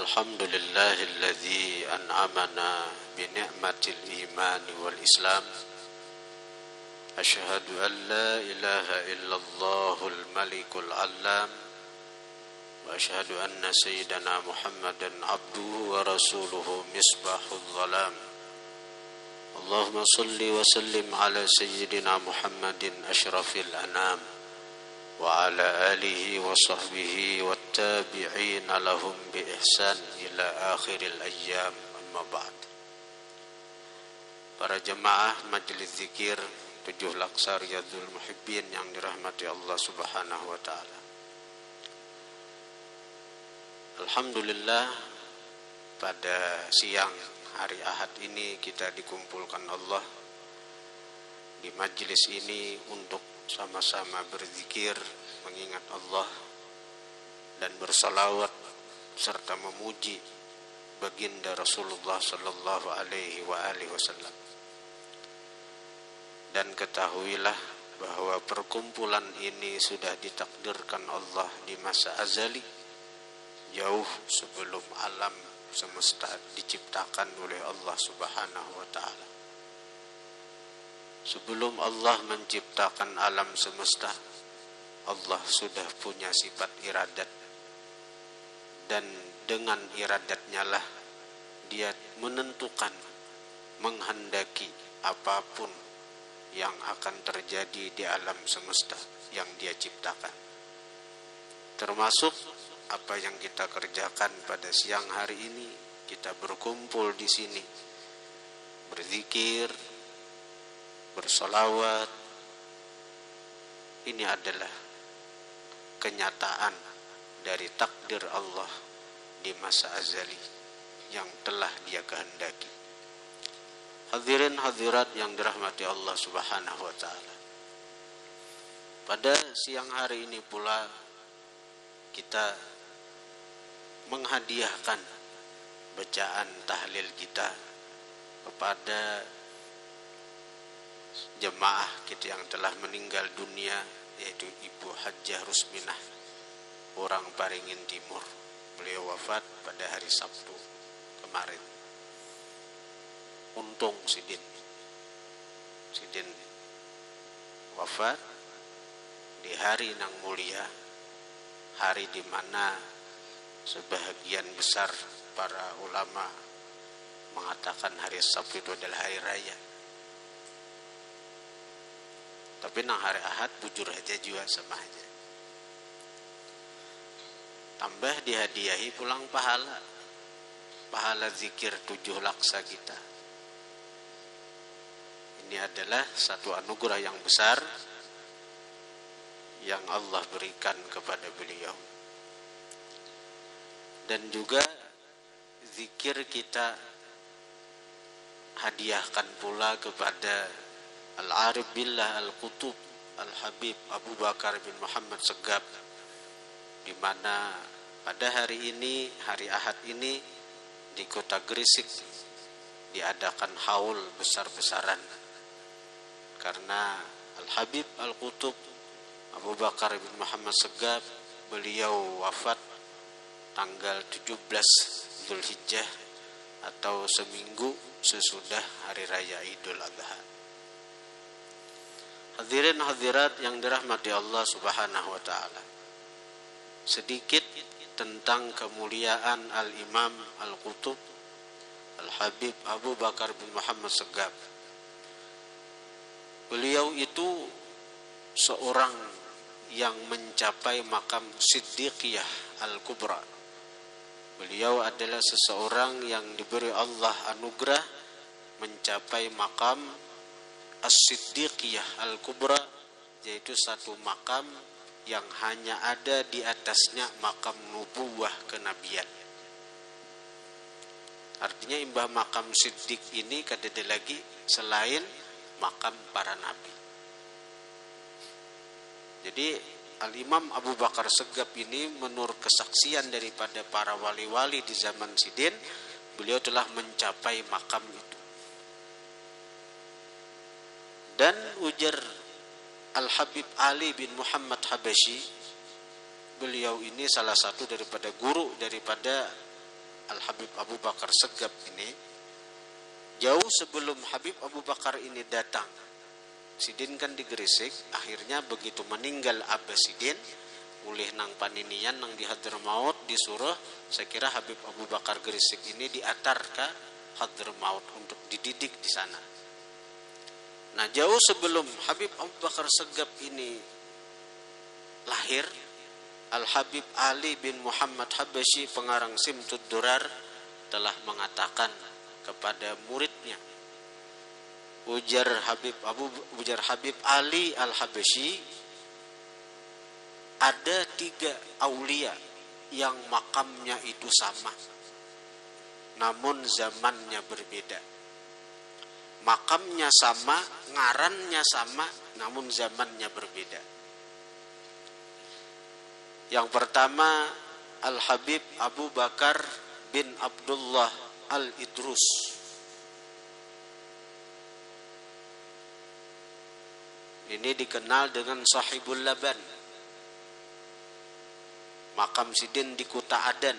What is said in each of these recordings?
الحمد لله الذي أنعمنا بنعمة الإيمان والإسلام. أشهد أن لا إله إلا الله الملك العلام، وأشهد أن سيدنا محمدا عبده ورسوله مصباح الظلام. اللهم صل وسلم على سيدنا محمد أشرف الأنام وعلى آله وصحبه والتابعين لهم بإحسان إلى آخر الأيام. أما بعد. Para jemaah Majelis Zikir 7 Laksa Riyadhul Muhibbin yang dirahmati Allah Subhanahu wa taala. Alhamdulillah, pada siang hari Ahad ini kita dikumpulkan Allah di majelis ini untuk sama-sama berzikir, mengingat Allah dan bersalawat serta memuji baginda Rasulullah sallallahu alaihi wasallam. Dan ketahuilah bahwa perkumpulan ini sudah ditakdirkan Allah di masa azali, jauh sebelum alam semesta diciptakan oleh Allah Subhanahu wa taala. Sebelum Allah menciptakan alam semesta, Allah sudah punya sifat iradat, dan dengan iradatnya lah Dia menentukan, menghendaki apapun yang akan terjadi di alam semesta yang Dia ciptakan. Termasuk apa yang kita kerjakan pada siang hari ini. Kita berkumpul di sini, berzikir, bersolawat. Ini adalah kenyataan dari takdir Allah di masa azali yang telah Dia kehendaki. Hadirin hadirat yang dirahmati Allah Subhanahu wa taala. Pada siang hari ini pula kita menghadiahkan bacaan tahlil kita kepada jemaah kita yang telah meninggal dunia, yaitu Ibu Hajjah Rusminah, orang Paringin Timur. Beliau wafat pada hari Sabtu kemarin. Untung Sidin wafat di hari nang mulia, hari di mana sebahagian besar para ulama mengatakan hari Sabtu itu adalah hari raya. Tapi nang hari Ahad bujur aja juga sama aja. Tambah dihadiahi pulang pahala zikir 7 laksa kita. Ini adalah satu anugerah yang besar yang Allah berikan kepada beliau. Dan juga zikir kita hadiahkan pula kepada Al-Arif Billah Al-Qutub Al-Habib Abu Bakar bin Muhammad Segap, di mana pada hari ini, hari Ahad ini, di kota Gresik diadakan haul besar-besaran karena Al-Habib Al-Qutub Abu Bakar bin Muhammad Segap, beliau wafat tanggal 17 Dzulhijjah atau seminggu sesudah hari raya Idul Adha. Hadirin hadirat yang dirahmati Allah Subhanahu wa taala. Sedikit tentang kemuliaan Al-Imam Al-Qutub Al-Habib Abu Bakar bin Muhammad Segap. Beliau itu seorang yang mencapai makam Siddiqiyah Al-Kubra. Beliau adalah seseorang yang diberi Allah anugerah mencapai makam As-Siddiqiyah Al-Kubra, yaitu satu makam yang hanya ada di atasnya makam nubuwah kenabian. Artinya imbah makam Siddiq ini kadada lagi selain makam para nabi. Jadi Al-Imam Abu Bakar Segap ini menurut kesaksian daripada para wali-wali di zaman Sidin, beliau telah mencapai makam itu. Dan ujar Al-Habib Ali bin Muhammad Habashi, beliau ini salah satu daripada guru daripada Al-Habib Abu Bakar Segaf ini, jauh sebelum Habib Abu Bakar ini datang, Sidin kan di Gresik, akhirnya begitu meninggal Abah Sidin, ulih nang paninian nang di Hadramaut disuruh, saya kira Habib Abu Bakar Gresik ini diatar ke Hadramaut untuk dididik di sana. Nah, jauh sebelum Habib Abu Bakar Segaf ini lahir, Al-Habib Ali bin Muhammad Habasyi pengarang Simtud Durar telah mengatakan kepada muridnya, ujar Habib Ali Al-Habasyi, ada 3 aulia yang makamnya itu sama, namun zamannya berbeda. Makamnya sama, ngarannya sama, namun zamannya berbeda. Yang pertama, Al-Habib Abu Bakar bin Abdullah Al-Idrus. Ini dikenal dengan Sahibul Laban. Makam Sidin di Kuta Adan.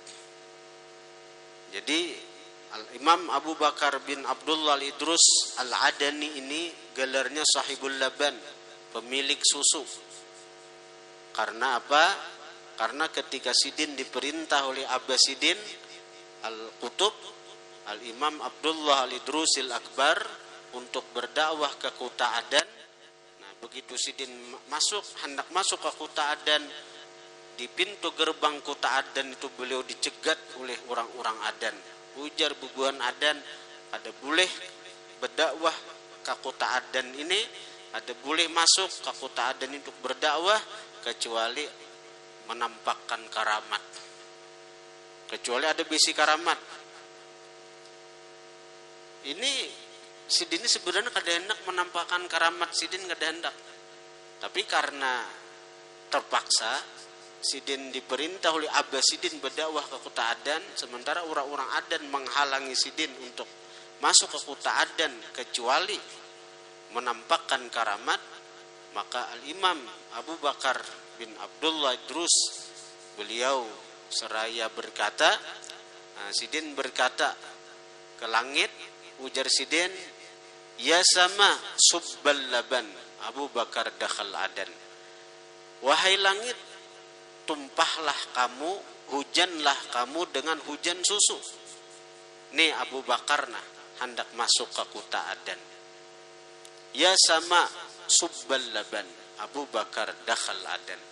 Jadi Al-Imam Abu Bakar bin Abdullah Al-Idrus Al-Adani ini gelarnya Sahibul Laban, pemilik susu. Karena apa? Karena ketika Sidin diperintah oleh Abah Sidin Al-Qutub, Al-Imam Abdullah Al-Idrus Al-Akbar untuk berdakwah ke Kuta Adan. Nah, begitu Sidin hendak masuk ke Kuta Adan, di pintu gerbang Kuta Adan itu beliau dicegat oleh orang-orang Adan. Ujar bubuhan Adan, ada boleh berdakwah ke Kuta Adan ini, ada boleh masuk ke Kuta Adan untuk berdakwah, kecuali menampakkan karamat, kecuali ada bisi karamat. Ini Sidin sebenarnya kada hendak menampakkan karamat, Sidin kada hendak, tapi karena terpaksa Sidin diperintah oleh Abah Sidin berdakwah ke Kuta Adan, sementara orang-orang Adan menghalangi Sidin untuk masuk ke Kuta Adan kecuali menampakkan karamat, maka Al-Imam Abu Bakar bin Abdullah Idrus beliau seraya berkata, Sidin berkata ke langit, ujar Sidin, ya sama subbal laban Abu Bakar dakhal Adan. Wahai langit, tumpahlah kamu, hujanlah kamu dengan hujan susu. Nih Abu Bakar hendak masuk ke Kuta Adan. Ya sama subbal laban Abu Bakar dakhal Adan.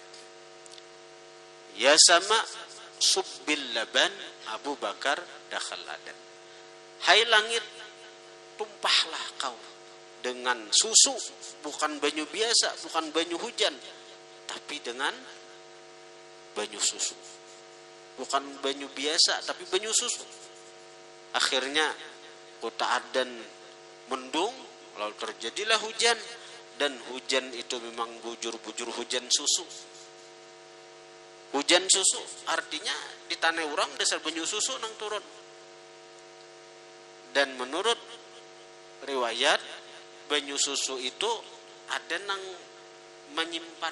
Ya sama subbil laban Abu Bakar dakhal Adan. Hai langit, tumpahlah kau dengan susu, bukan banyu biasa, bukan banyu hujan, tapi dengan banyu susu. Bukan banyu biasa, tapi banyu susu. Akhirnya Kuta Adan mendung, lalu terjadilah hujan, dan hujan itu memang bujur-bujur hujan susu. Hujan susu artinya di tanah orang dasar banyu susu nang turun. Dan menurut riwayat, banyu susu itu ada nang menyimpan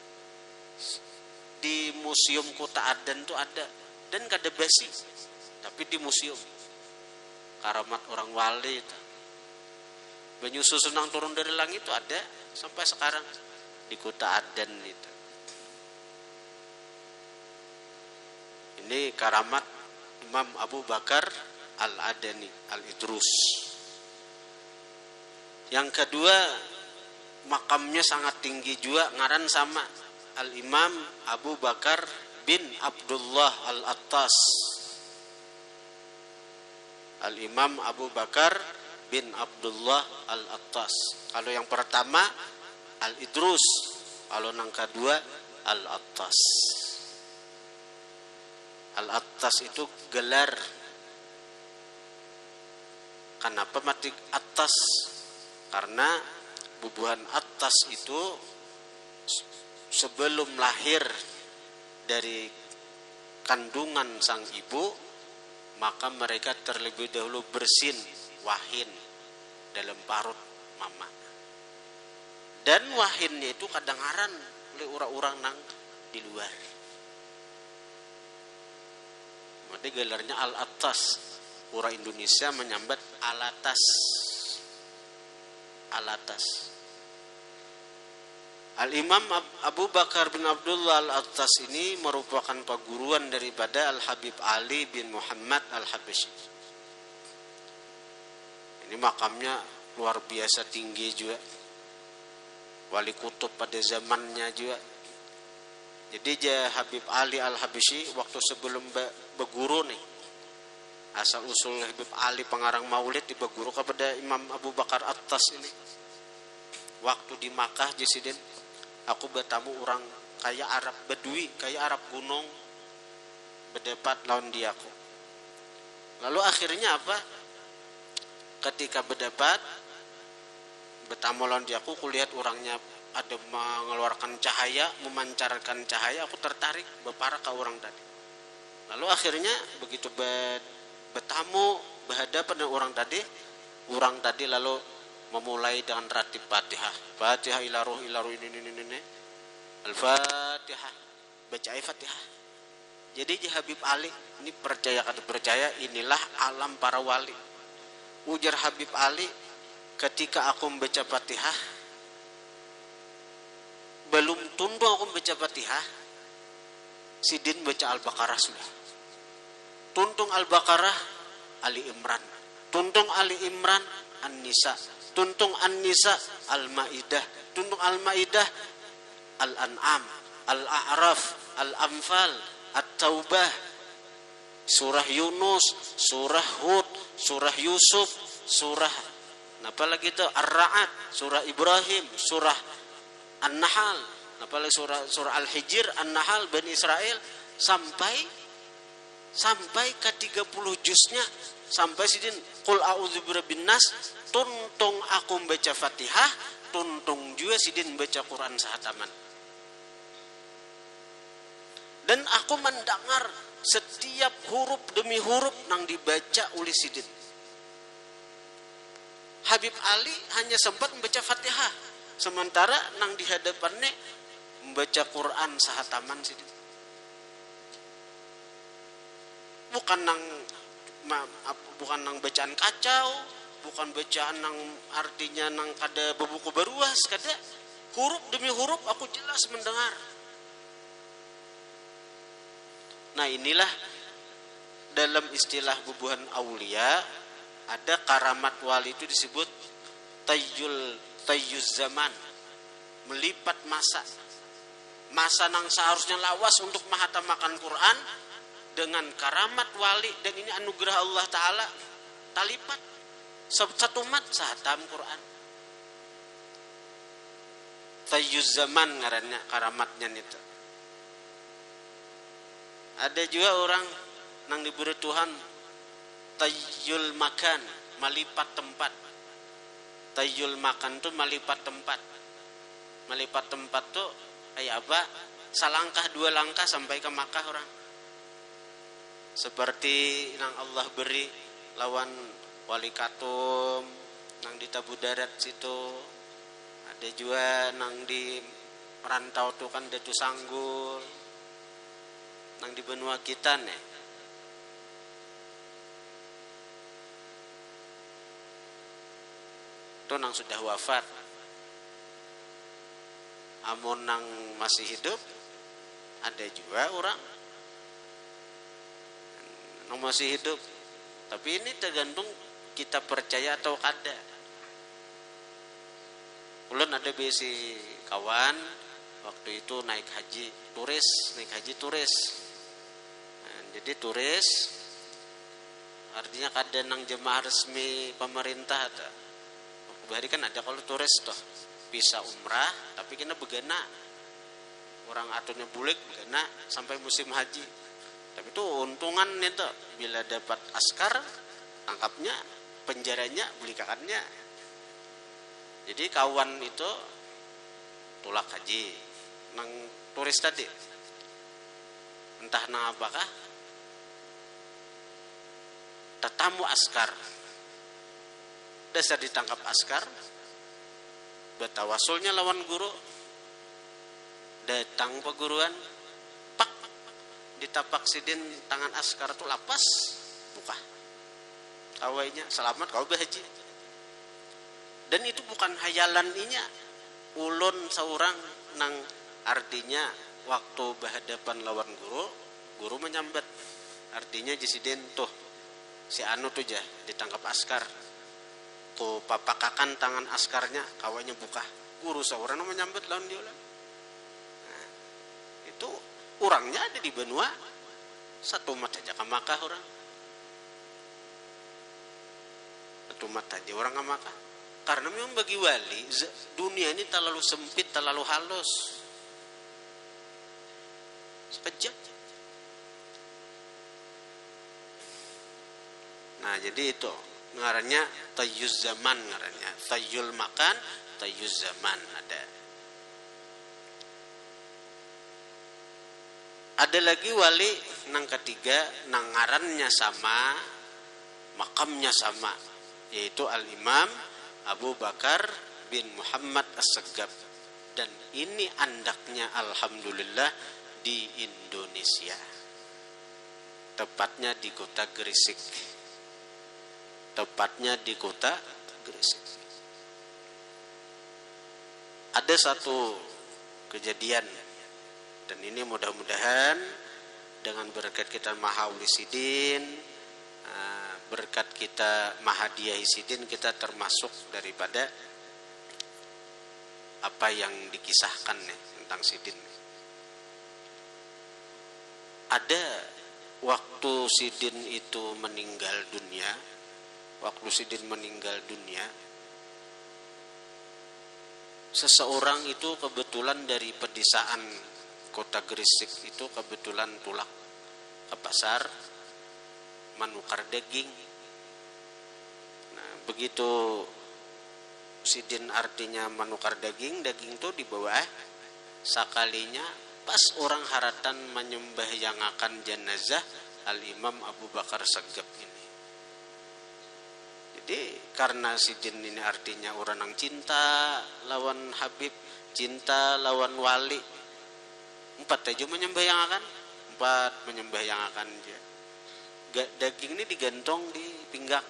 di museum Kuta Adan itu ada, dan kada basi, tapi di museum karamat orang wali itu. Banyu susu nang turun dari langit itu ada sampai sekarang di Kuta Adan itu. Ini karamat Imam Abu Bakar Al-Adani Al-Idrus. Yang kedua, makamnya sangat tinggi juga, ngaran sama Al-Imam Abu Bakar bin Abdullah Al-Attas. Al-Imam Abu Bakar bin Abdullah Al-Attas. Kalau yang pertama Al-Idrus, kalau yang kedua Al-Attas. Al-Attas itu gelar. Kenapa mati atas? Karena bubuhan Attas itu sebelum lahir dari kandungan sang ibu, maka mereka terlebih dahulu bersin wahin dalam parut mama. Dan wahinnya itu kadang-kadang oleh orang-orang nang di luar. Dia gelarnya Al-Attas. Orang Indonesia menyambat Alatas. Alatas. Al-Imam Abu Bakar bin Abdullah Al-Attas ini merupakan perguruan daripada Al-Habib Ali bin Muhammad Al-Habsyi. Ini makamnya luar biasa tinggi juga. Wali kutub pada zamannya juga. Jadi Habib Ali Al-Habsyi waktu sebelum berguru nih, asal usul Habib Ali pengarang Maulid dibeguru kepada Imam Abu Bakar Attas ini. Waktu di Makkah Jasidin, aku bertamu orang kayak Arab Badui, kayak Arab gunung, berdebat lawan dia aku. Lalu akhirnya apa? Ketika berdebat, bertamu lawan dia aku lihat orangnya ada mengeluarkan cahaya, memancarkan cahaya, aku tertarik berparah ke orang tadi. Lalu akhirnya begitu bertamu berhadapan dengan orang tadi lalu memulai dengan ratib Fatihah. Fatihah ila ruh ini. Al-Fatihah. Baca Fatihah. Jadi Habib Ali ini percaya inilah alam para wali. Ujar Habib Ali, ketika aku membaca Fatihah, belum tunduk aku membaca Fatihah, Sidin baca Al-Baqarah sudah. Tuntung Al-Baqarah, Ali Imran. Tuntung Ali Imran, An-Nisa. Tuntung An-Nisa, Al-Maidah. Tuntung Al-Maidah, Al-An'am, Al-A'raf, Al-Anfal, At-Taubah, Surah Yunus, Surah Hud, Surah Yusuf, Surah apalagi itu Ar-Ra'd, Surah Ibrahim, Surah An-Nahl, apalagi Surah Al-Hijr, An-Nahl, Bani Israel, sampai ke 30 juznya, sampai Sidin Qul a'udzu birabbin nas, tuntung aku membaca Fatihah, tuntung juga Sidin baca Quran sehataman. Dan aku mendengar setiap huruf demi huruf yang dibaca oleh Sidin. Habib Ali hanya sempat membaca Fatihah, sementara nang di hadapannya membaca Quran sehataman Sidin. Bukan nang bacaan kacau, bukan bacaan nang artinya nang kada bebuku beruas, kada huruf demi huruf aku jelas mendengar. Nah, inilah dalam istilah bubuhan aulia ada karamat wali itu disebut tayyuz zaman, melipat masa nang seharusnya lawas untuk mahatamakan Quran dengan karamat wali, dan ini anugerah Allah Ta'ala talipat satu mat sahatam Quran. Tayyuz zaman ngarannya karamatnya itu. Ada juga orang nang diberi Tuhan tayyul makan, melipat tempat. Tayyul makan tuh melipat tempat. Melipat tempat tuh kayak apa? Salangkah dua langkah sampai ke Makkah orang. Seperti nang Allah beri lawan Wali Katum nang di Tabu Darat situ. Ada juga nang di Rantau tuh kan Datu Sanggul. Nang di benua kita nih. Itu nang sudah wafat. Amun nang masih hidup ada juga orang nang masih hidup. Tapi ini tergantung kita percaya atau kada. Ulun ada besi kawan waktu itu naik haji turis. Nah, jadi turis artinya kada nang jemaah resmi pemerintah ta. Bahari kan ada kalau turis toh bisa umrah tapi kena begana. Orang aturnya bulik begana sampai musim haji. Tapi itu untungan itu bila dapat askar tangkapnya, penjaranya, beli kakaknya. Jadi kawan itu tulak haji nang turis tadi. Entah nang apakah tetamu askar. Dasar ditangkap askar, batawasulnya lawan guru, datang peguruan, pak ditapak sidin tangan askar tuh lapas buka awainya selamat kau berhaji. Dan itu bukan hayalan inya ulun seorang nang artinya waktu berhadapan lawan guru menyambat artinya jisidin tuh si anu tuh jah ditangkap askar tuh papakakan tangan askarnya kawanya buka guru seorang menyambat lawan dia. Nah, itu orangnya ada di benua satu mat aja kamakah orang satu mat aja orang kamakah karena memang bagi wali dunia ini terlalu sempit terlalu halus sekejap. Nah jadi itu ngarannya tayyuz zaman ngarannya tayyul makan tayyuz zaman ada lagi wali nang ketiga nang ngarannya sama makamnya sama yaitu Al-Imam Abu Bakar bin Muhammad As-Segaf dan ini andaknya alhamdulillah di Indonesia tepatnya di kota Gresik ada satu kejadian dan ini mudah-mudahan dengan berkat kita Mahauli Sidin berkat kita Mahadiyah Sidin kita termasuk daripada apa yang dikisahkan nih, tentang Sidin. Ada waktu Sidin itu meninggal dunia, seseorang itu kebetulan dari pedesaan kota Gresik itu kebetulan tulak ke pasar menukar daging. Nah, begitu Sidin artinya menukar daging itu dibawa sakalinya pas orang haratan menyembahyangakan jenazah Al-Imam Abu Bakar Segaf ini. Jadi karena Sidin ini artinya orang yang cinta lawan Habib, cinta lawan wali, 4 aja menyembahyangakan dia. Daging ini digantong di pinggang.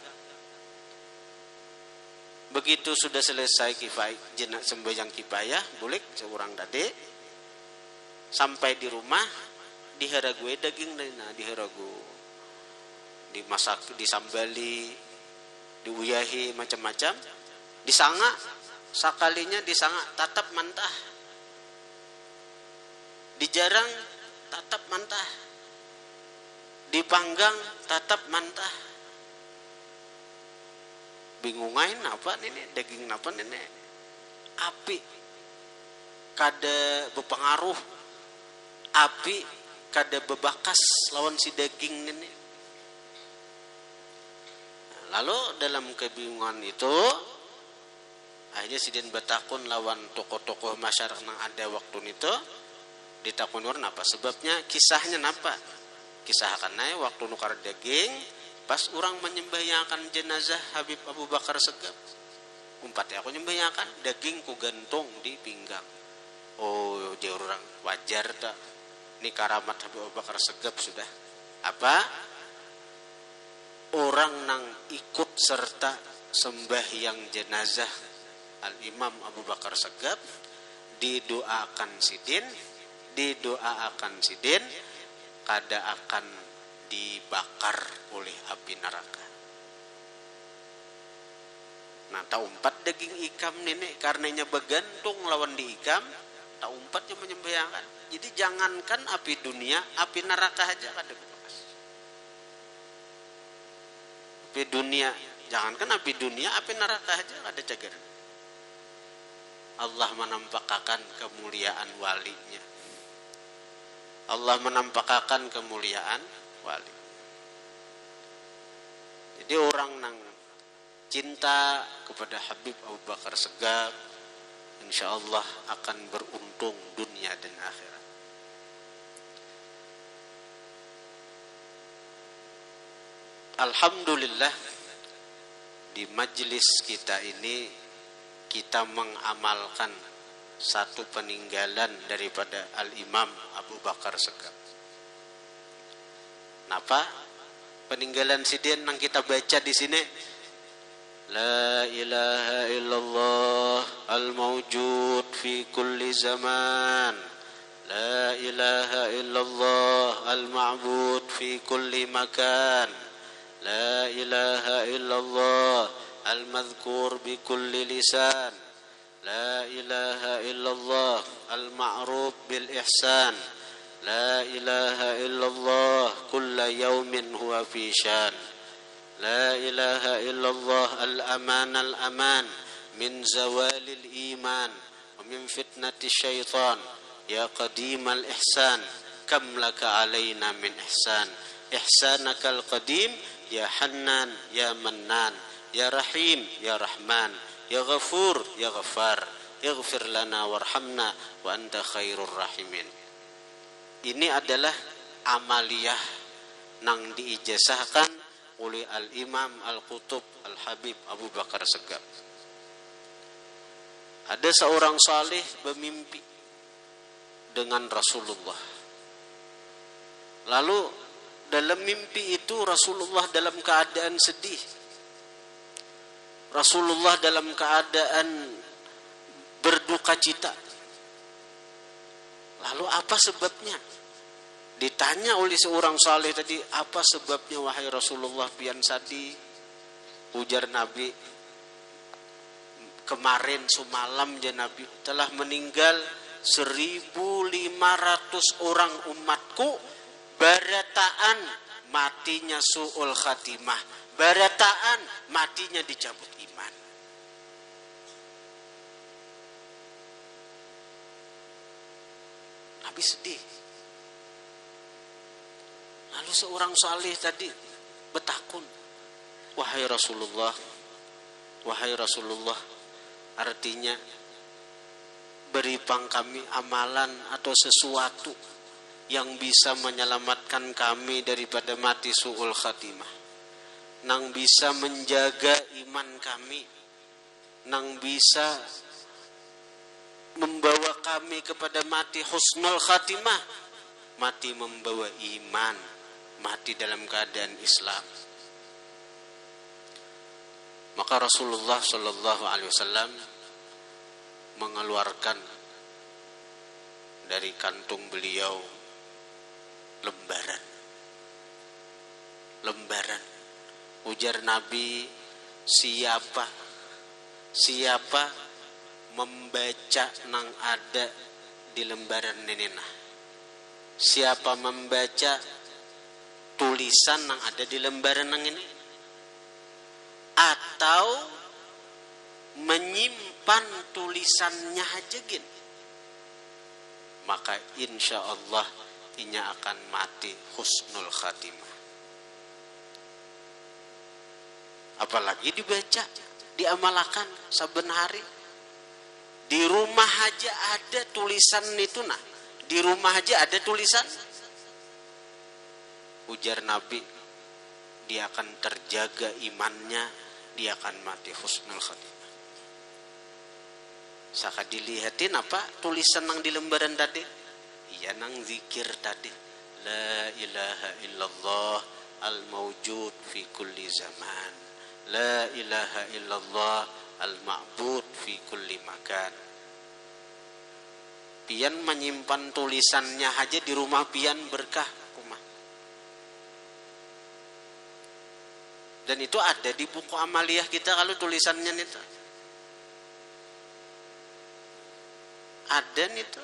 Begitu sudah selesai sembahyang kifayah, bulik seorang tadi sampai di rumah diharagu daging diharagu, dimasak, disambali, diuyahi macam-macam, disanga sakalinya disanga tatap mantah, dijarang tatap mantah, dipanggang tatap mantah. Bingungain apa nenek daging apa nenek api kada berpengaruh, api kada bebakas lawan si daging nenek. Lalu dalam kebingungan itu akhirnya Sidin bertakun lawan tokoh-tokoh masyarakat yang ada waktu itu, ditakun orang apa sebabnya, kisahnya apa, kisahkan waktu nukar daging pas orang menyembahyangakan jenazah Habib Abu Bakar Segaf. Aku nyembahyangakan daging ku gantung di pinggang. Oh, dia orang wajar tak? Ini karamat Habib Abu Bakar Segaf sudah. Apa? Orang nang ikut serta sembahyang jenazah Al-Imam Abu Bakar Segaf didoakan Sidin kada akan dibakar oleh api neraka. Nah, tak umpat daging ikam nenek karenanya begantung lawan di ikam, tak umpatnya menyembahyangan. Jadi jangankan api dunia, api neraka aja kada bekas. Api dunia, jangankan api dunia, api neraka aja kada cagar. Allah menampakkan kemuliaan walinya. Allah menampakkan kemuliaan wali. Jadi orang nang cinta kepada Habib Abu Bakar Segaf insyaallah akan beruntung dunia dan akhirat. Alhamdulillah di majelis kita ini kita mengamalkan satu peninggalan daripada Al-Imam Abu Bakar Segaf. Napa peninggalan sidin yang kita baca di sini? La ilaha illallah al-mawjud fi kulli zaman. La ilaha illallah al-ma'bud fi kulli makan. La ilaha illallah al-madhkur bi kulli lisan. La ilaha illallah al-ma'ruf bil ihsan. La ilaha illallah kulla yawmin huwa fi shan. La ilaha illallah al-aman al-aman min zawalil iman wa min fitnati syaitan. Ya qadimal ihsan kam laka alaina min ihsan. Ihsanakal qadim ya hannan ya mannan ya rahim ya rahman ya ghafur ya ghafar. Ighfir lana warhamna wa anta khairur rahimin. Ini adalah amaliyah nang diijazahkan oleh Al-Imam Al-Qutub Al-Habib Abu Bakar Segaf. Ada seorang saleh bermimpi dengan Rasulullah. Lalu dalam mimpi itu Rasulullah dalam keadaan sedih. Rasulullah dalam keadaan berduka cita. Lalu apa sebabnya? Ditanya oleh seorang saleh tadi, apa sebabnya wahai Rasulullah pian sedih? Ujar Nabi, kemarin semalam ya Nabi telah meninggal 1.500 orang umatku, barataan matinya su'ul khatimah, barataan matinya dicabut iman. Nabi sedih. Lalu seorang saleh tadi bertakun, wahai Rasulullah, artinya beri pang kami amalan atau sesuatu yang bisa menyelamatkan kami daripada mati su'ul khatimah, nang bisa menjaga iman kami, nang bisa membawa kami kepada mati husnul khatimah, mati membawa iman, mati dalam keadaan Islam. Maka Rasulullah sallallahu alaihi wasallam mengeluarkan dari kantung beliau lembaran. Ujar Nabi, siapa membaca nang ada di lembaran nenenah, siapa membaca tulisan nang ada di lembaran nang ini, atau menyimpan tulisannya aja gin, maka insya Allah inya akan mati husnul khatimah. Apalagi dibaca, diamalkan saben hari. Di rumah aja ada tulisan itu nah. Di rumah aja ada tulisan. Ujar Nabi, dia akan terjaga imannya, dia akan mati husnul khatimah. Saka dilihatin apa tulisan nang di lembaran tadi? Iya nang zikir tadi. La ilaha illallah al-mawjud fi kulli zaman. La ilaha illallah al-ma'bud fi kulli makan. Pian menyimpan tulisannya aja di rumah pian berkah rumah. Dan itu ada di buku amaliyah kita kalau tulisannya itu. Ada itu.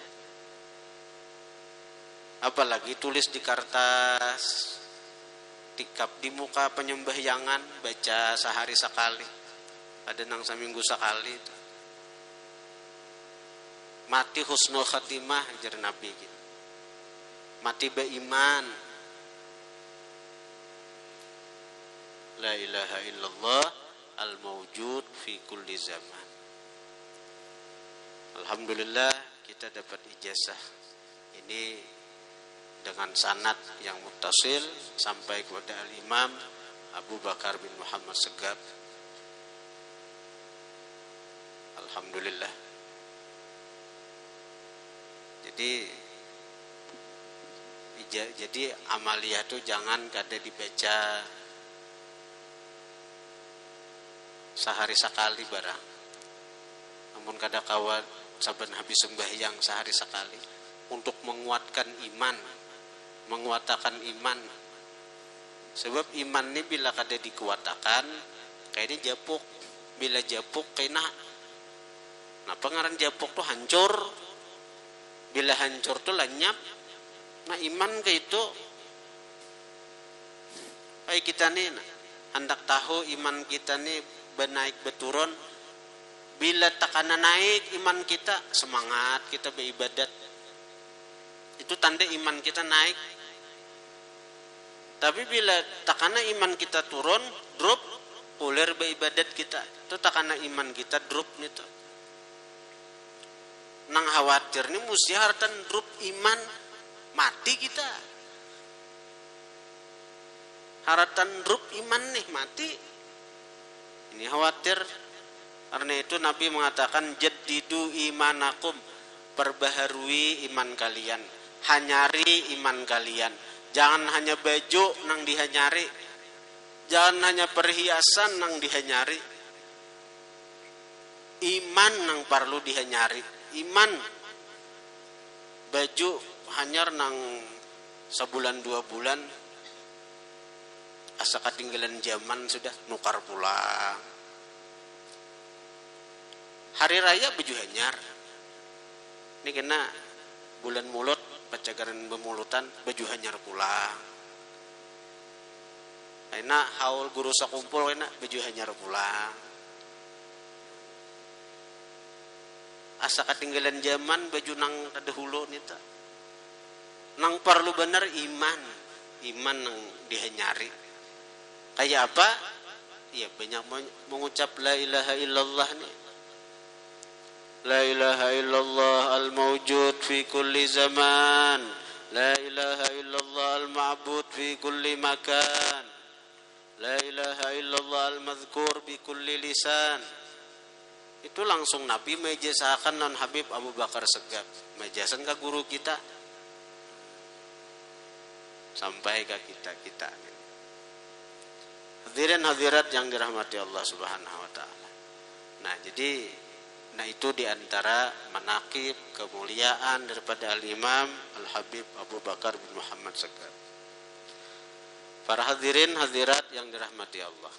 Apalagi tulis di kertas, tikap di muka penyembahyangan, baca sehari sekali, ada nang seminggu sekali itu. Mati husnul khatimah jar Nabi gitu. Mati beriman. La ilaha illallah al-mawjud fi kulli zaman. Alhamdulillah kita dapat ijazah ini dengan sanad yang muttasil sampai kepada Al-Imam Abu Bakar bin Muhammad Segaf. Alhamdulillah. Jadi Jadi amaliyah tuh jangan kada dibaca sehari sekali barang. Namun kada kawat saben habis sembahyang sehari sekali untuk menguatkan iman, menguatakan iman. Sebab iman ini bila kada dikuatakan kayaknya japuk. Bila japuk kena. Nah pengaran japuk tuh hancur. Bila hancur tuh lenyap. Nah iman ke itu kayak kita nih hendak tahu iman kita nih benaik beturun. Bila tekanan naik iman kita, semangat kita beribadat. Itu tanda iman kita naik. Tapi bila tekanan iman kita turun, drop, puler beribadat kita. Itu tekanan iman kita drop gitu. Nang khawatir nih mesti hartan drop iman, mati kita. Haratan drop iman nih mati. Ini khawatir. Karena itu Nabi mengatakan jaddidu imanakum, perbaharui iman kalian, hanyari iman kalian. Jangan hanya baju nang dihanyari, jangan hanya perhiasan nang dihanyari. Iman nang perlu dihanyari. Iman baju hanyar nang sebulan 2 bulan, asa ketinggalan zaman sudah nukar pulang. Hari raya baju hanyar. Ini kena bulan mulut, pacagaran bemulutan, baju hanyar pulang. Kena haul guru sakumpul, kena baju hanyar pulang. Asa ketinggalan zaman baju nang tadahulu nita. Nang perlu bener iman. Iman nang dihanyari. Kayak apa? Ya banyak mengucap la ilaha illallah nih. La ilaha illallah al-mawjud fi kulli zaman. La ilaha illallah al-ma'bud fi kulli makan. La ilaha illallah al-madhkur bi kulli lisan. Itu langsung Nabi mejasakan non Habib Abu Bakar Segaf. Mejasan ke guru kita. Sampai ke kita. Hadirin hadirat yang dirahmati Allah Subhanahu wa taala. Nah, itu diantara manaqib kemuliaan daripada Al-Imam Al-Habib Abu Bakar bin Muhammad Segaf. Para hadirin hadirat yang dirahmati Allah.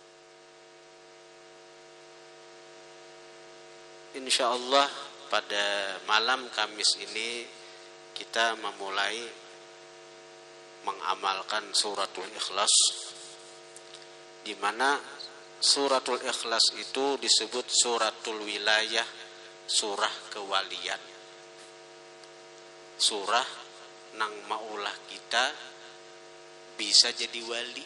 InsyaAllah pada malam Kamis ini kita memulai mengamalkan suratul Ikhlas, di mana suratul Ikhlas itu disebut suratul wilayah, surah kewalian. Surah nang maulah kita bisa jadi wali.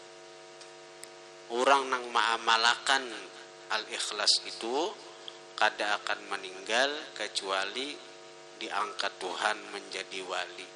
Orang nang ma'amalakan al-Ikhlas itu kada akan meninggal kecuali diangkat Tuhan menjadi wali.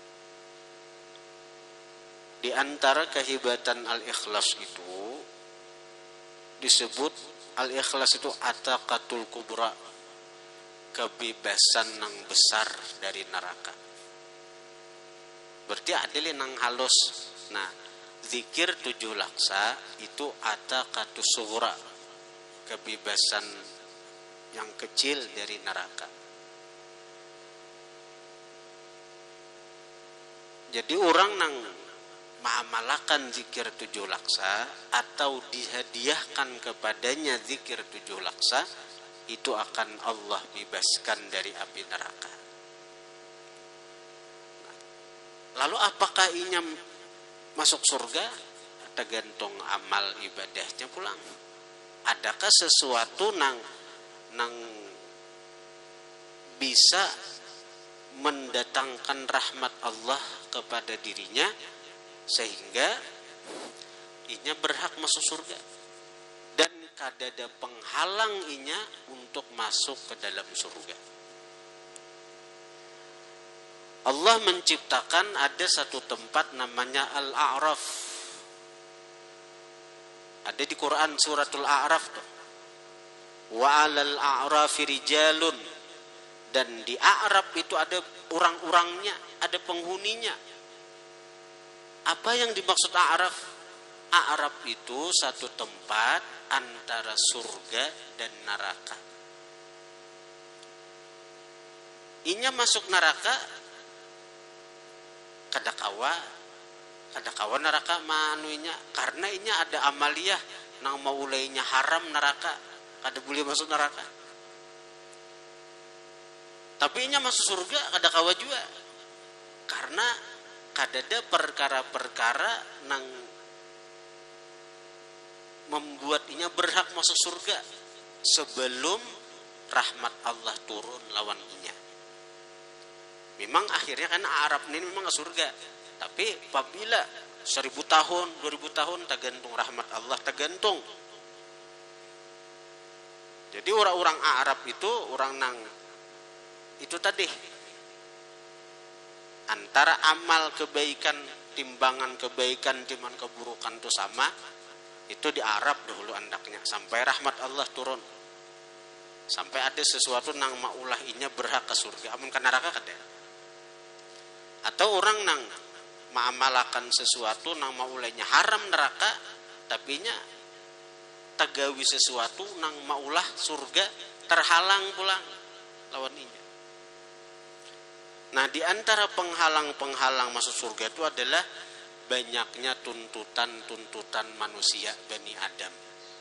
Di antara kehebatan al-Ikhlas itu disebut al-Ikhlas itu ataqatul kubra, kebebasan nang besar dari neraka. Berarti adil nang halus. Nah, zikir 7 laksa itu ataqatus sughra, kebebasan yang kecil dari neraka. Jadi orang nang ma'amalakan zikir 7 laksa atau dihadiahkan kepadanya zikir 7 laksa, itu akan Allah bebaskan dari api neraka. Lalu apakah inya masuk surga? Tergantung amal ibadahnya pulang. Adakah sesuatu nang bisa mendatangkan rahmat Allah kepada dirinya sehingga inya berhak masuk surga, dan kadada penghalang inya untuk masuk ke dalam surga. Allah menciptakan ada satu tempat namanya Al-A'raf. Ada di Quran suratul A'raf tuh. Wa 'alal a'rafi rijalun, dan di A'raf itu ada orang-orangnya, ada penghuninya. Apa yang dimaksud a'raf? A'raf itu satu tempat antara surga dan neraka. Inya masuk neraka kadakawa neraka manunya karena inya ada amaliyah nang maulainya haram neraka, kada boleh masuk neraka. Tapi inya masuk surga kadakawa juga karena kadada perkara-perkara nang membuat inya berhak masuk surga sebelum rahmat Allah turun lawan inya. Memang akhirnya kan Arab ini memang ke surga, tapi apabila 1000 tahun 2000 tahun tergantung rahmat Allah, tergantung. Jadi orang-orang Arab itu orang nang itu tadi antara amal kebaikan, timbangan kebaikan timbang keburukan itu sama, itu di Arab dahulu andaknya sampai rahmat Allah turun, sampai ada sesuatu nang maulah inya berhak ke surga, amun ke neraka kada. Atau orang nang mengamalkan sesuatu nang maulainya haram neraka, tapi nya tagawi sesuatu nang maulah surga terhalang pulang lawan inya. Nah, di antara penghalang-penghalang masuk surga itu adalah banyaknya tuntutan manusia Bani Adam.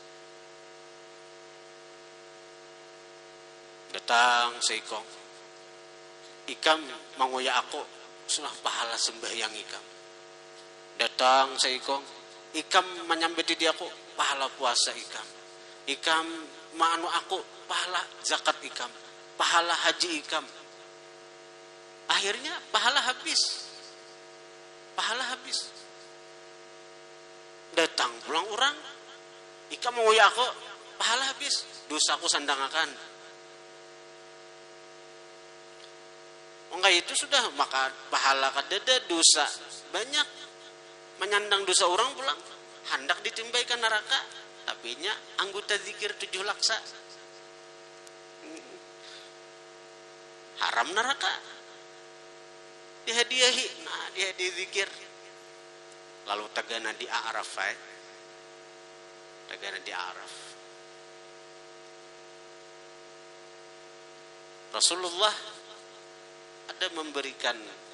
Datang seikong, ikam mangoya aku sudah pahala sembahyang ikam. Datang seikong, ikam menyambeti dia aku pahala puasa ikam. Ikam manu aku pahala zakat ikam, pahala haji ikam. Akhirnya pahala habis. Datang pulang orang, ikam mangoya aku pahala habis, dosaku sandangakan. Enggak itu sudah maka pahala kadada, dosa banyak, menyandang dosa orang pulang hendak ditimbaikan neraka, tapi nya anggota zikir 7 laksa haram neraka dihadiahi, nah dihadiahi zikir lalu tagana di A'raf Rasulullah ada memberikan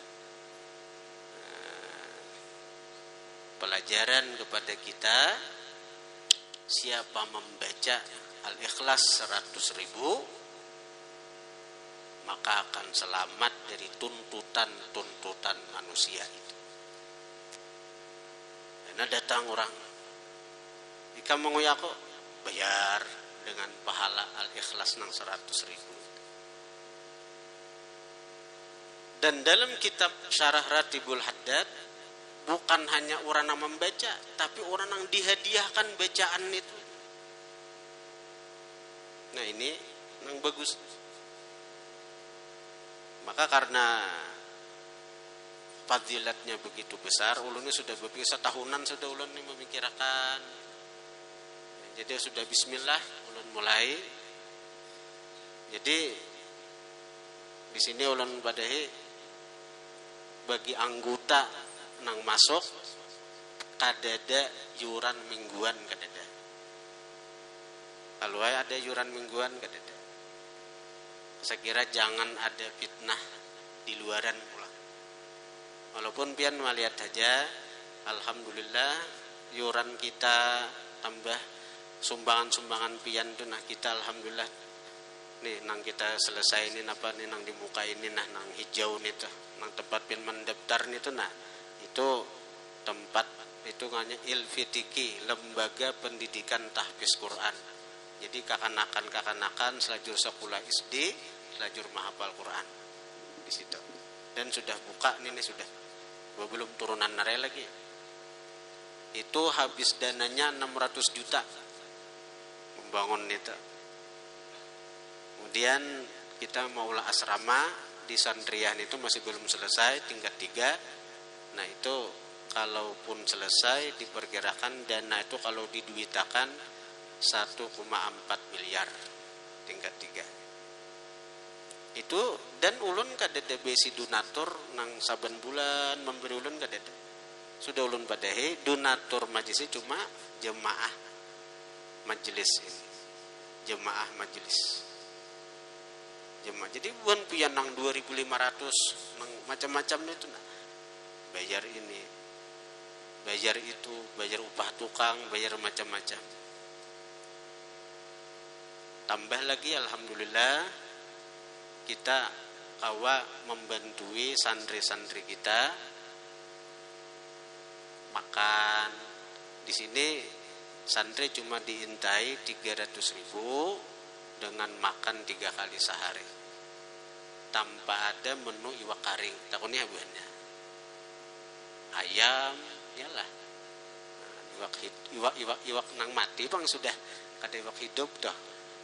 pelajaran kepada kita, siapa membaca Al-Ikhlas 100.000 maka akan selamat dari tuntutan manusia itu. Karena datang orang, jika mengoyak kok bayar dengan pahala Al-Ikhlas nang 100.000. Dan dalam kitab Syarah Ratibul Haddad bukan hanya orang yang membaca, tapi orang yang dihadiahkan bacaan itu. Nah ini yang bagus. Maka karena fadilatnya begitu besar, ulun ini sudah berpikir setahunan sudah ulun ini memikirkan. Jadi sudah bismillah ulun mulai. Jadi di sini ulun badahi bagi anggota nang masuk kadada yuran mingguan kadada. Kalau ada yuran mingguan kadada. Saya kira jangan ada fitnah di luaran pula. Walaupun pian melihat saja, alhamdulillah yuran kita tambah sumbangan pian tu nah kita alhamdulillah nih nang kita selesai ini napa nih nang di muka ini nah nang hijau nih tuh nang tempat pian mendaftar nih tuh nah itu tempat itu namanya Ilfitiki, lembaga pendidikan tahfiz Quran. Jadi kakanakan selajur sekolah SD, selajur menghafal Quran di situ. Dan sudah buka ini sudah. Belum turunan nare lagi. Itu habis dananya 600 juta membangun itu. Kemudian kita maulah asrama di Sandrian itu masih belum selesai, tingkat 3. Nah itu kalaupun selesai diperkirakan dana itu kalau diduitakan 1,4 miliar tingkat 3. Itu dan ulun kadada besi donatur nang saben bulan memberi ulun kadada sudah ulun padahi donatur majelis cuma jemaah majelis ini, jemaah majelis. Jemaah. Jadi bukan pian nang 2.500 nang macam-macam itu nah. Bayar ini, bayar itu, bayar upah tukang, bayar macam-macam. Tambah lagi alhamdulillah kita kawa membantui santri-santri kita makan. Di sini santri cuma diintai 300.000 dengan makan 3 kali sehari tanpa ada menu iwak karing. Takutnya buahnya ayam, yalah. Iwak nang mati bang sudah kada iwak hidup dah.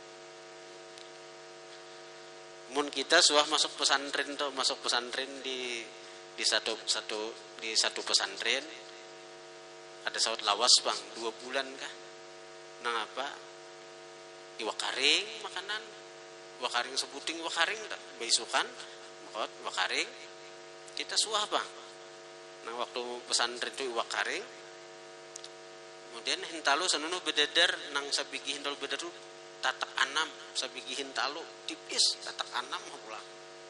Mun kita suah masuk pesantren tuh, masuk pesantren di satu pesantren ada saut lawas bang 2 bulan kah nang apa iwak karing makanan, iwak karing sebuting iwak karing tak beisukan makot iwak karing kita suah bang nang waktu pesantren itu iwak karing. Kemudian hintalo sanono bedadar nang sabigi hintalo bedadar tatak anam sabigi hintalo tipis tatak anam pulang.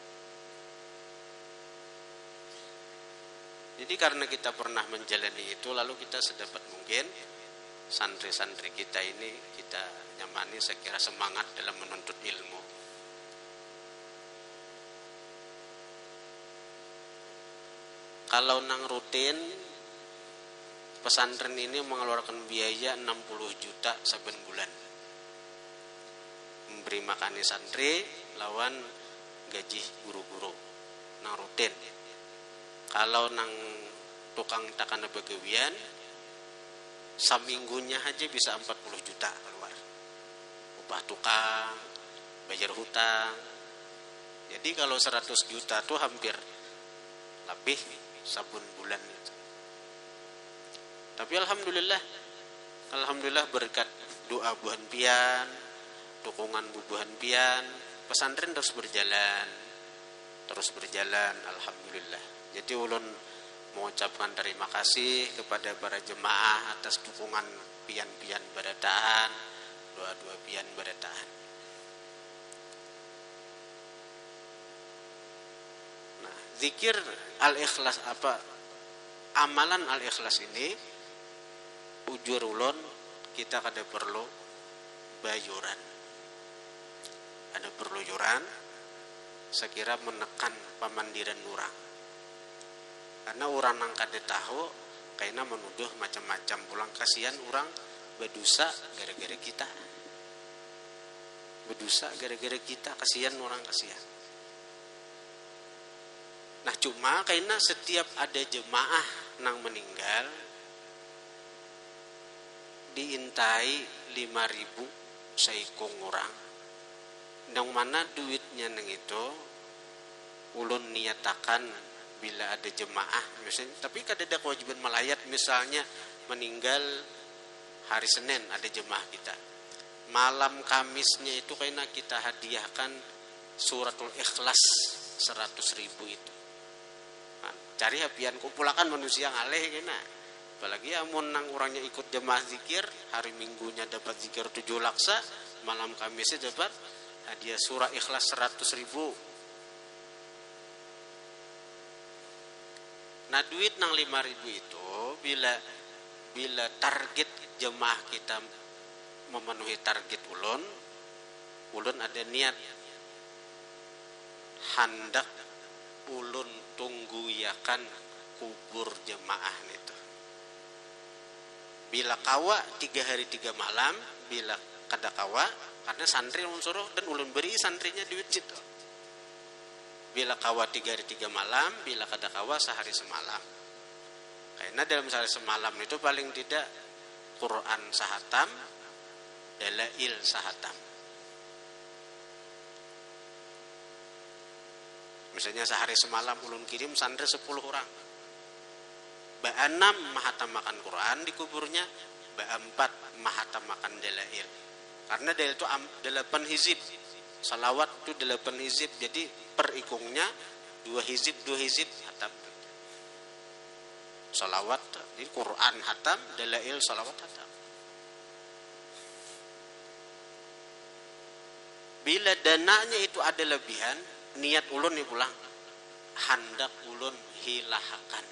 Jadi karena kita pernah menjalani itu, lalu kita sedapat mungkin santri-santri kita ini kita nyamani sekira semangat dalam menuntut ilmu. Kalau nang rutin pesantren ini mengeluarkan biaya 60 juta saben bulan. Memberi makani santri lawan gaji guru-guru nang rutin. Kalau nang tukang takana begawian saminggunya aja bisa 40 juta keluar. Upah tukang, bayar hutang. Jadi kalau 100 juta tuh hampir lebih sabun bulan itu. Tapi alhamdulillah berkat doa buhan pian, dukungan bubuhan pian, pesantren terus berjalan alhamdulillah. Jadi ulun mengucapkan terima kasih kepada para jemaah atas dukungan pian-pian barataan, doa-doa pian barataan. Nah, zikir al-ikhlas amalan al-ikhlas ini ujur ulun kita kada perlu bayuran. Ada perlu yuran sekira menekan pamandiran orang. Karena orang nang kada tahu kaina menuduh macam-macam pulang kasihan orang berdosa gara-gara kita. Berdosa gara-gara kita, kasihan orang kasihan. Nah cuma kaina setiap ada jemaah nang meninggal diintai 5.000 saikung orang. Nang mana duitnya nang itu ulun niatakan bila ada jemaah misalnya, tapi kada ada kewajiban melayat, misalnya meninggal hari Senin ada jemaah kita, malam Kamisnya itu kayaknya kita hadiahkan suratul ikhlas 100.000 itu. Nah, cari hapian kumpulakan manusia ngaleh kena. Apalagi amun nang orangnya ikut jemaah zikir, hari Minggunya dapat zikir 7 laksa, malam Kamisnya dapat hadiah surah ikhlas 100.000. Nah duit nang 5.000 itu bila target jemaah kita memenuhi target ulun ada niat hendak ulun tunggu yakan kubur jemaah itu. Bila kawa 3 hari 3 malam, bila kada kawa karena santri ulun suruh dan ulun beri santrinya duit situ. Bila kawa 3 hari 3 malam, bila kada kawa sehari semalam. Karena dalam sehari semalam itu paling tidak Quran sahatam, dalail sahatam. Misalnya sehari semalam ulun kirim santri 10 orang. Ba 6 mahatam makan Quran di kuburnya, ba 4 mahatam makan dalail. Karena dalail itu 8 hizib. Salawat itu 8 hizib, jadi per ikungnya 2 hizib hatam. salawat di Quran hatam, dalail salawat hatam. Bila dananya itu ada lebihan, niat ulun nih pulang, hendak ulun hilahakan.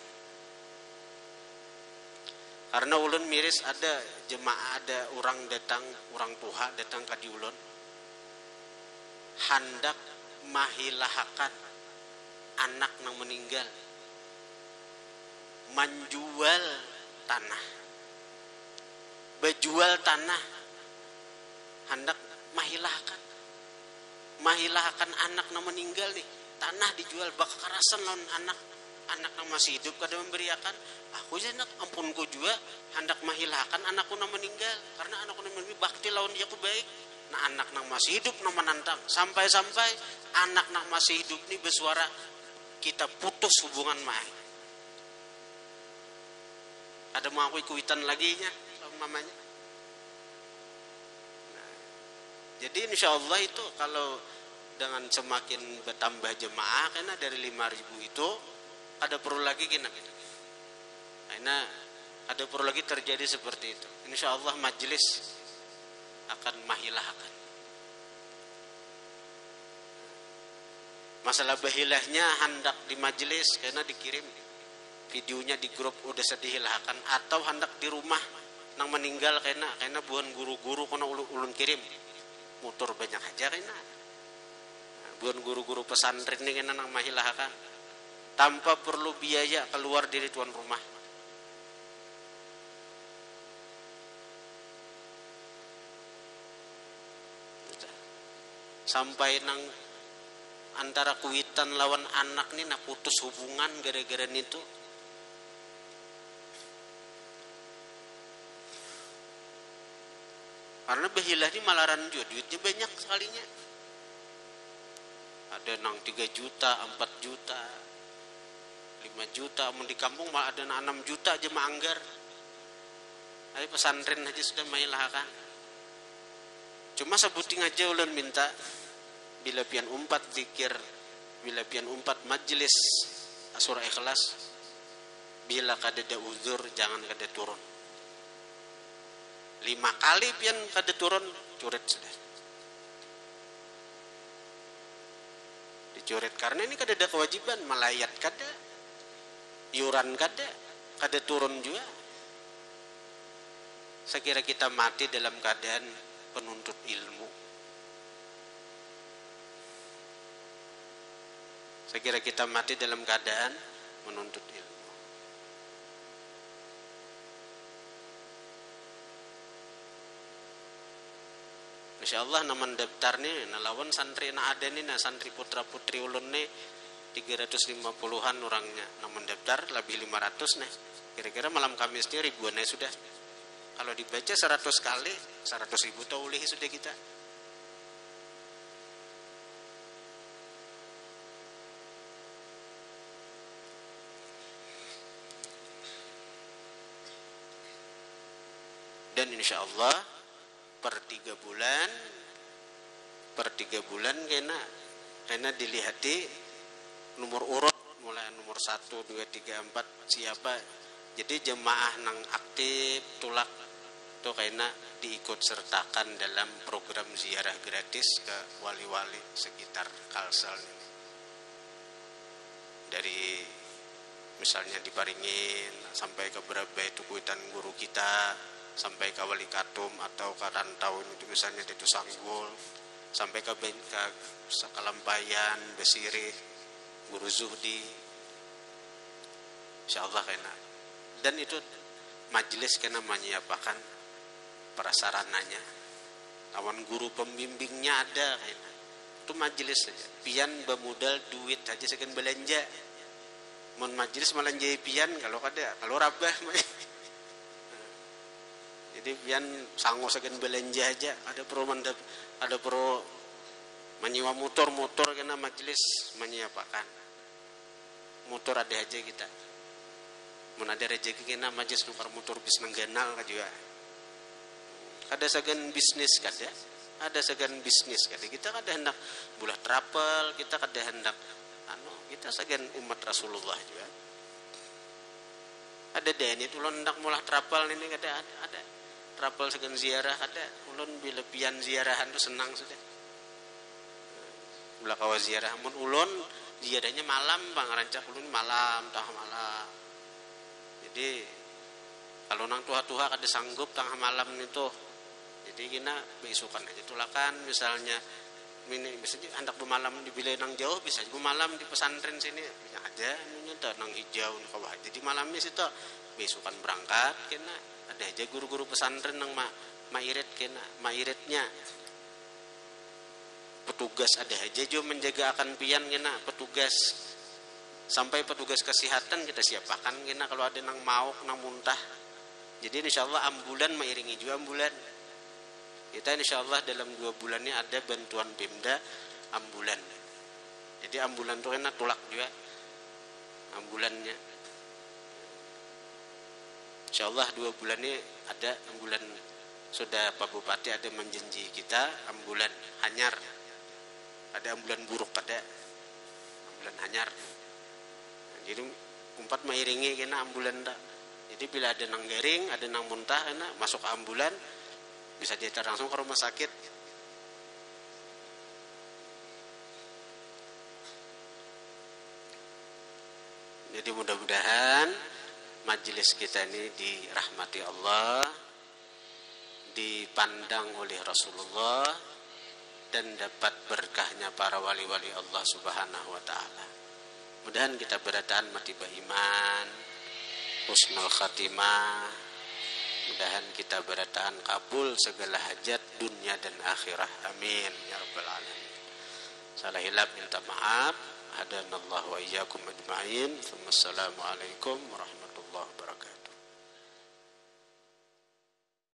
Karena ulun miris ada jemaah, ada orang datang, orang tuha datang ke di ulun, hendak mahilahakan anak yang meninggal, menjual tanah, bejual tanah, hendak mahilahakan anak yang meninggal nih, tanah dijual, bakal karasan lawan anak yang masih hidup kada memberiakan. Aku aja nak ampunku juga hendak mahilahakan anakku yang meninggal, karena anakku yang meninggal bakti lawan dia ku baik. Nah anak yang masih hidup yang menantang, sampai anak yang masih hidup nih bersuara, kita putus hubungan mai. Ada mau aku ikutan lagi nya sama mamanya. Nah, jadi insya Allah itu kalau dengan semakin bertambah jemaah, karena dari 5.000 itu ada perlu lagi karena ada perlu lagi terjadi seperti itu. Insya Allah majelis akan mahilahkan. Masalah bahilahnya hendak di majelis karena dikirim videonya di grup udah sedihilahkan, atau hendak di rumah nang meninggal karena bukan guru-guru kena ulun kirim motor banyak aja karena bukan guru-guru pesantren ini kena nang mahilahkan tanpa perlu biaya keluar dari tuan rumah. Sampai nang antara kuitan lawan anak nih nak putus hubungan gara-gara itu. Karena behilah ini malaran juga, duitnya banyak sekalinya. Ada nang 3 juta, 4 juta, 5 juta, mau di kampung malah ada 6 juta aja manggar. Tapi pesantren aja sudah mailahkan. Cuma sebuting aja ulun minta bila pian umpat zikir, bila pian umpat majelis surah ikhlas, bila kadada uzur jangan kada turun. 5 kali pian kada turun, curet sudah. Dicuret karena ini kada ada kewajiban, malayat kada, iuran kada turun juga. Sekira kita mati dalam keadaan penuntut ilmu. Sekira kita mati dalam keadaan menuntut ilmu. Insyaallah naman daftar nih nalawan santri na ada nih, santri putra putri ulun nih 350-an orangnya naman daftar lebih 500 nih. Kira-kira malam Kamis nih ribuan nih sudah. Kalau dibaca 100 kali 100.000 taulih sudah kita. Dan insyaallah per 3 bulan kena dilihati nomor urut mulai nomor 1, 2, 3, 4 siapa. Jadi jemaah nang aktif tulak tuh kena diikut sertakan dalam program ziarah gratis ke wali-wali sekitar Kalsel ini. Dari misalnya di Paringin sampai ke berapa itu kuitan guru kita, sampai ke Wali Katum atau ke Rantau itu misalnya itu Sanggul, sampai ke Sakalampayan, Besiri, Guru Zuhdi, insyaallah kena. Dan itu majelis kena menyiapkan prasarananya, lawan guru pembimbingnya ada kena. Itu majelis saja, pian bermodal duit aja sekian belanja. Mon majelis malah jadi pian kalau rabah. Jadi pian sanggup sekian belanja aja, ada perlu menyewa motor kena majelis menyiapkan motor ada aja kita. Mun ada rezeki kena majelis nukar motor bis nengganal juga. Ada segan bisnis kada, ada segan bisnis kada. Kita kada hendak bulah travel, kita kada hendak kita segan umat Rasulullah juga. ada deh ini ulun ndak mulah trapal ini ada trapal segan ziarah ada ulun bila pian ziarahan tu senang sudah ulah kawa ziarah mun ulun ziarahnya malam bang rancak ulun malam tengah malam jadi kalau nang tuha-tuha kada sanggup tengah malam itu jadi kena besukan aja tulakan misalnya ini misalnya hendak bermalam di bila nang jauh bisa bermalam di pesantren sini punya aja nunya nang hijau kawah jadi malamnya situ besukan berangkat kena ada aja guru-guru pesantren nang mairit kena mairitnya petugas ada aja jo menjaga akan pian kena petugas sampai petugas kesehatan kita siapakan kena kalau ada nang mauk nang muntah jadi insyaallah ambulan mairingi juga ambulan kita insyaallah dalam 2 bulan ini ada bantuan Pemda ambulan jadi ambulan itu kena tulak juga ambulannya insyaallah 2 bulan ini ada ambulan sudah Pak Bupati ada menjanji kita ambulan hanyar ada ambulan buruk ada ambulan hanyar jadi umpat mairingi kena ambulan tak jadi bila ada nang garing ada nang muntah kena masuk ke ambulan bisa diantar langsung ke rumah sakit jadi mudah-mudahan majelis kita ini dirahmati Allah dipandang oleh Rasulullah dan dapat berkahnya para wali-wali Allah Subhanahu wa taala. Mudahan kita berataan mati beriman, husnul khatimah. Mudahan kita berataan kabul segala hajat dunia dan akhirat. Amin ya rabbal alamin. Salah hilap minta maaf. Hadanallahu wa iyyakum ajma'in. Wassalamualaikum warahmatullahi wabarakatuh.